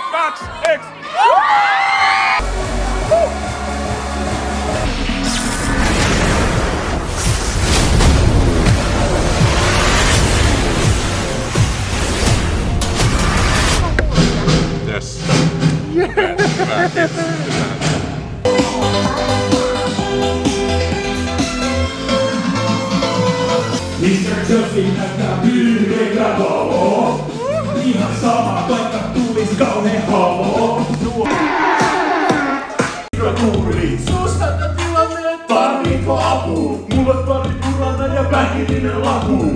2, 1. Yes. Hyvä, kiitos. Mr. Justin näyttää pyydekä valo. Ihan sama, vaikka tulis kauheen halo. Tuuli, susta tilanne, tarvitko apua? Mulle pari purana ja väkillinen laku.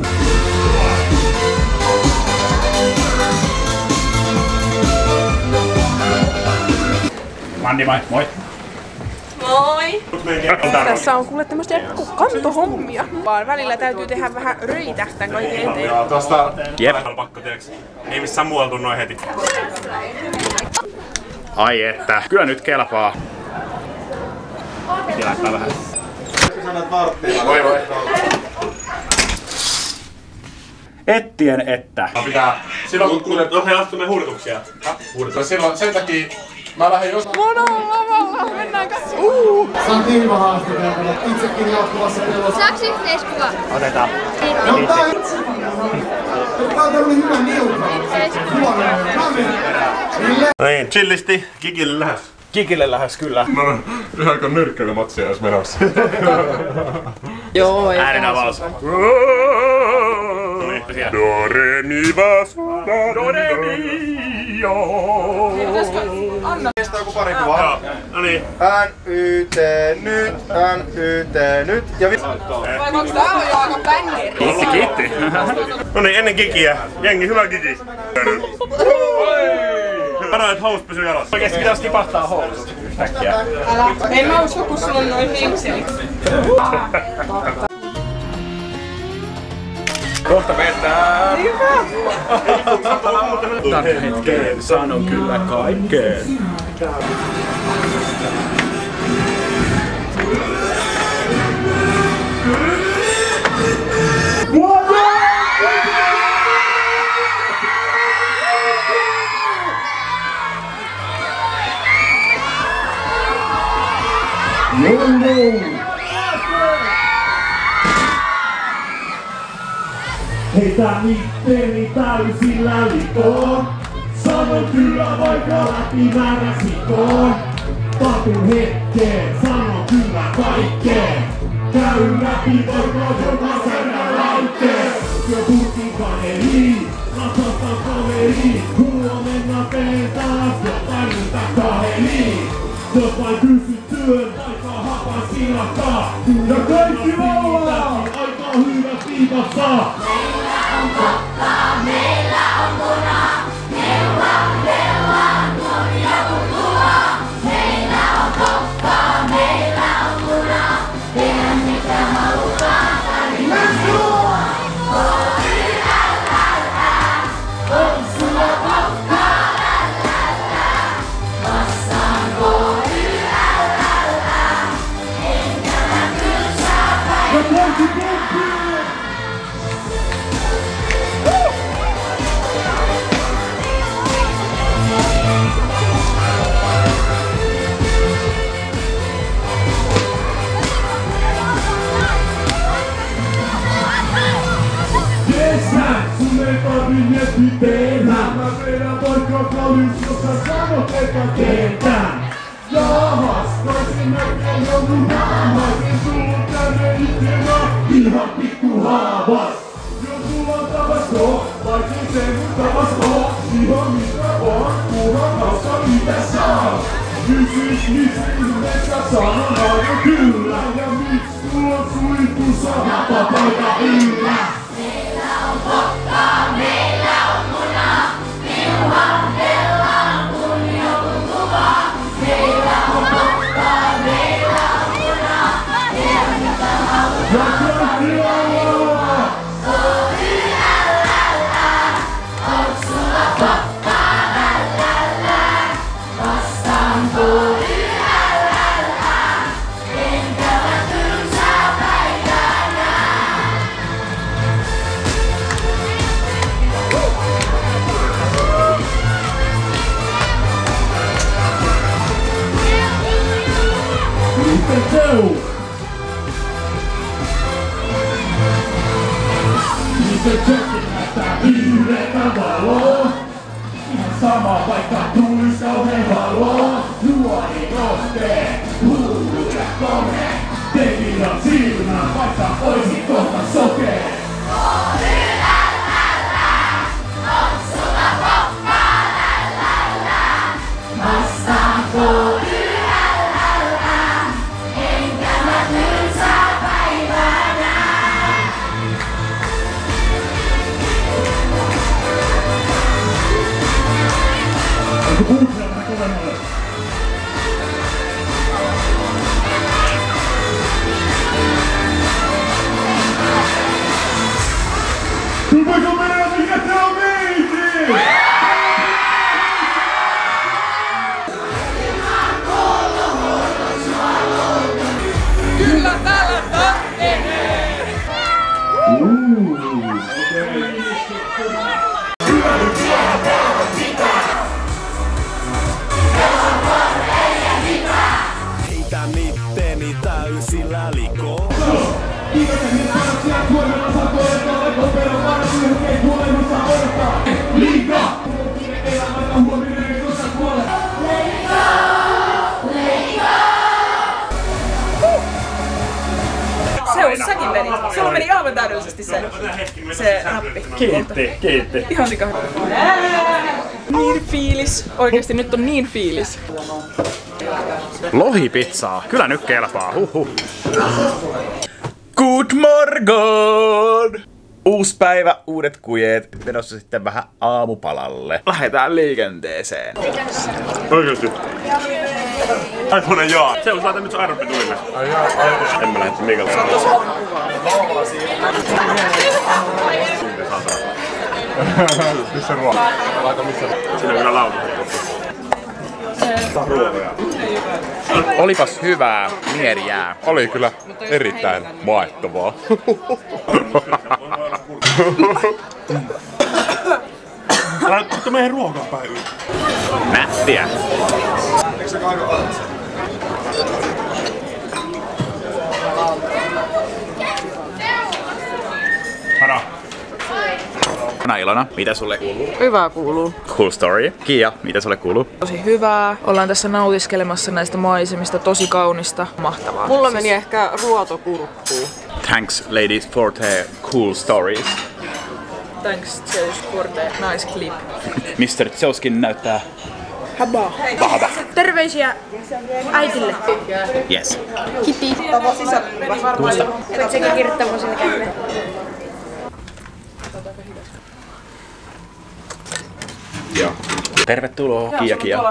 Mandi, moi. Moi. Moi! Tässä on kuule tämmöstä kantohommia. Vaan välillä täytyy tehdä vähän röitä tän kaiken eteen. Tosta pakko teeksi. Ei missään muualla tuu noin heti. Ai että, kyllä nyt kelpaa. Piti laittaa vähän. Voi voi. Ettien että. Pitää... Silloin kun he astuu me huudetuksia. Silloin sen takia mä lähden jostain... Mono lavalla, mennään katsomaan. Saan tiimahaastattelua, itsekin jatkuvassa pelossa. Saaks yhteiskuva? Otetaan. Tää on tämmönen hyvä niuka. No niin, chillisti, Kikille lähes. Kikille lähes kyllä. Mä oon ihan nyrkkeilymatsia jos menossa. Joo, ei. Äärinavaus. Do, re, mi, fa, sol, la, Do, re, mi, jo. Kestää joku pari kuvaa. No niin. NYT nyt, NYT nyt. Ja Onks tää on jo aika bängeri? Kiitti. No niin, ennen kikiä. Jengi, hyvä kiki. Varo, et hous pysyy jalassa. Oikeesti pitäis tipahtaa housut yhtäkkiä. Älä. En mä usko, kun sulla on noin henkselit. Kohta vetää! Tänne hetkeen sanon kyllä kaikkeen. Heitä mitteli täysillä likoon. Sanon kyllä vaikka läpi määräsikoon. Tartun hetkeen, sanon kyllä kaikkeen. Käy läpi vaikka joka särä laukkeen. Jo purkin kaneliin, ratsastan kaveriin. Huomenna teen taas jotain muuta kaheliin. Jos vain pysyt työn, vaikka hapan silakkaa. Ja kaikki laulaa! Aika hyvä viivassa! Meillä on kokkaa, meillä on munaa. Neuvotellaan, on joku luva. Meillä on kokkaa, meillä on munaa. Tehdään mitä halutaan, tarvitaan sinua. On sulla kokkaa, vastaan enkä mä kyllä saa päivää. Sun ei tarvi miettiä tehdä. Mä vedän vaikka kallis, jos sä sanot eikä tehdään. Jahas, taisin näkee jonkun naamasin. Tullut tänne itkenä ihan pikku haavas. Jos sulla on tavasko, vaikin se mun tavasko. Ihan mitä vaan, kunhan kanssa mitä saa. Kysys miksi ihmeessä sanon aina kyllä. Ja miksi sulla on suihkussa hapapaita yllä. Meillä on kokkaa, meillä on munaa. Neuvotellaan, kun joku luvaa. Meillä on kokkaa, meillä on munaa. Tehdään mitä halutaan. Onks sulla kokkaa, lällällä? Vastaan enkä mä tylsää päivää näe. sitten Zeus. Sitten Jetkin näyttää vihreätä valoa. Ihan sama vaikka tulis kauhean valoa. Nuori nostee, huuda kone. Tekillä silmään vaikka oisit kohta sokee. Vastaan K-Y-L-L-A, enkä mä tylsää päivää näe. Onko puutsia vähän kovemmalle? Tuleeko meidän jättää meitin? Kyllä täällä tarkenee! Heitän itteni täysillä likoon. Zeus, säkin meni. Sulla meni aivan täydellisesti se rappi. Kiitti. Ihan sikahdu. Niin fiilis. Oikeesti nyt on niin fiilis. Lohipizzaa. Kyllä nyt kelpaa. Huhhuh. Good morgon! Uusi päivä, uudet kujeet. Menossa sitten vähän aamupalalle. Lähdetään liikenteeseen. Oikeesti? Aikoinen jaa. Se on laita nyt se aeropi tuille. En mä lähde Mikalle. Missä ruoka? Siinä on kyllä lauta. Olipas hyvää mieriää. Oli kyllä erittäin maittavaa. Laittaa meidän ruokaa päivään. Nättiä. Eikö se kaiva alas? Hana. Hana Ilona, mitä sulle kuuluu? Hyvää kuuluu. Cool story. Kiia, mitä sulle kuuluu? Tosi hyvää. Ollaan tässä nautiskelemassa näistä maisemista. Tosi kaunista. Mahtavaa. Mulla meni ehkä ruoto kurkkuun. Thanks ladies for the cool stories. Thanks Zeus for the nice clip. Mr. Zeuskin näyttää Habaa. vahva. Terveisiä äitille. Yes. Kipi. Tuosta. Voit sekin kirjoittaa mun selkälle. Joo. Tervetuloa, Kia.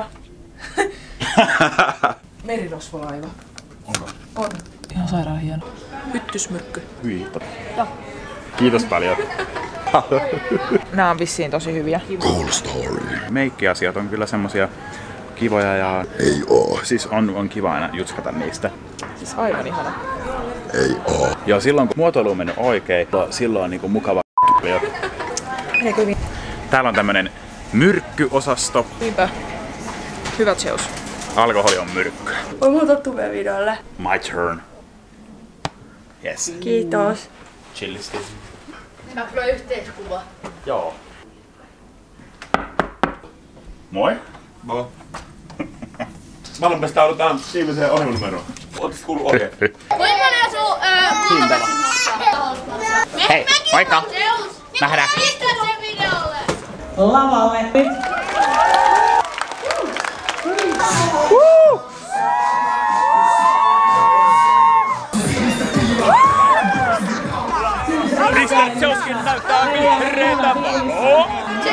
Merirosvolaiva. Onko? On. Ihan sairaan hieno. Hyttysmyrkky. Kiitos paljon. Nää on vissiin tosi hyviä. Cool story. Meikkiasiat on kyllä semmosia kivoja ja... Ei oo. Siis on kiva aina jutskata niistä. Siis aivan ihana. Ei oo. Joo, silloin kun muotoilu on mennyt oikein, silloin on niinku mukava Täällä on tämmönen myrkkyosasto. Niinpä. Hyvä Zeus. Alkoholi on myrkky. Voi muuta tubevideolle. My turn. Yes. Kiitos. Chillisti. Saanko yhteiskuva? Joo. Moi. Moi. Valmistaudutaan viimeiseen ohjelmanumeroon. Ootis kuullut oikein? Kuinka sun hintava? Hei, moikka. Nähdään. Pistä sen videolle! Lavalle. Mr. Zeuskin näyttää vihreätä valoa.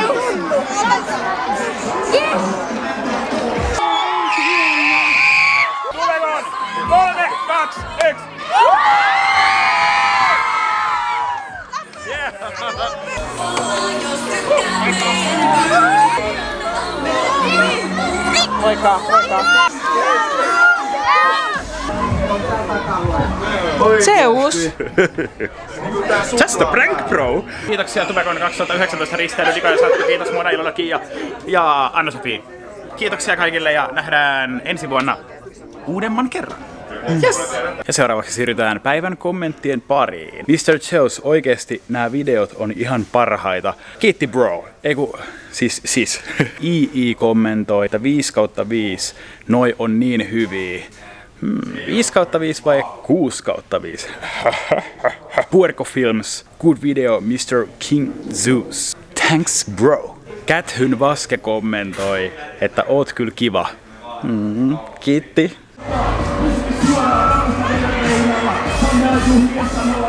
Tulemaan! 3, 2, 1! Moikka, moikka. Zeus! Just a prank, bro! Kiitoksia Tubekon 2019 risteily Dika ja Santtu. Kiitos Mona, Ilona, Kiia ja Anna-Sofi. Kiitoksia kaikille ja nähdään ensi vuonna uudemman kerran. Yes! Ja seuraavaksi siirrytään päivän kommenttien pariin. Mr. Joes, oikeesti nämä videot on ihan parhaita. Kiitti bro. Eiku, siis. II kommentoi, että 5/5. Noi on niin hyviä. 5/5 vai 6/5? Puerco Films. Good video, Mr. King Zeus. Thanks bro. Käthyn Vaske kommentoi, että oot kyllä kiva. Kiitti.